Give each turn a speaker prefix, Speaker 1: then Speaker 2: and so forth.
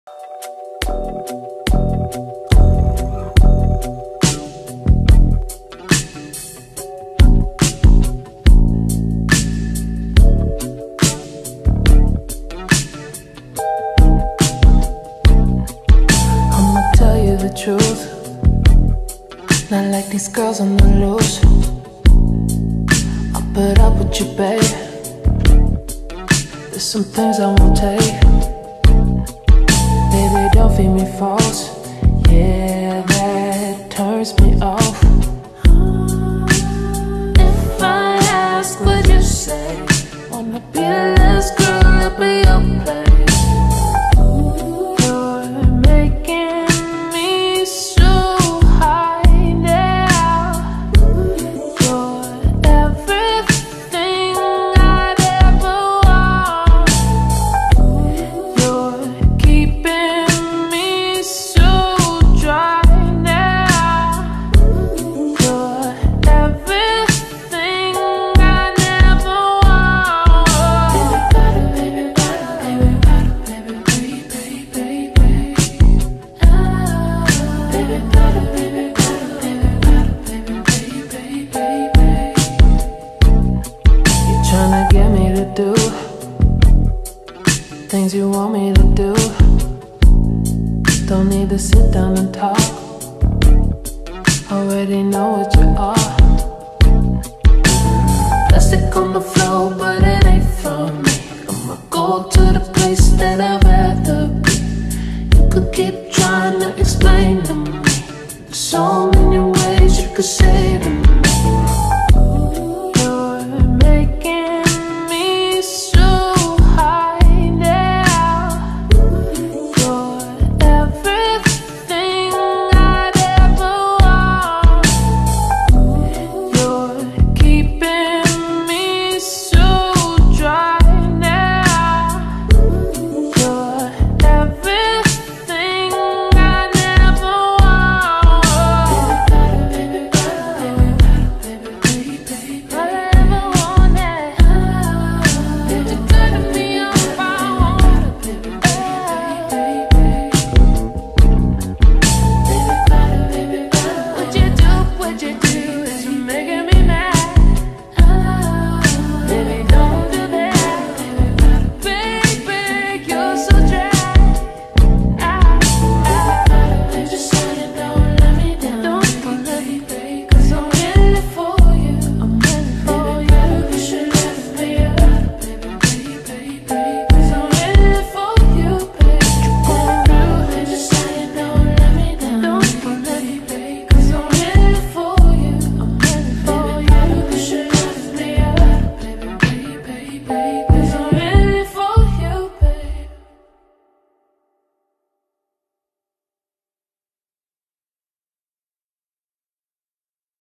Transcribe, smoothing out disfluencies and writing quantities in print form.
Speaker 1: The truth, not like these girls on the loose. I'll put up with you, babe. There's some things I won't take. Baby, don't feed me false. Yeah, that turns me off. If I ask, would you say, wanna be the last girl up at your place? Do things you want me to do. Don't need to sit down and talk. Already know what you are. Plastic on the floor, but it ain't from me. I'ma go to the place that I'd rather be. You could keep trying to explain to me. There's so many ways you could say to me.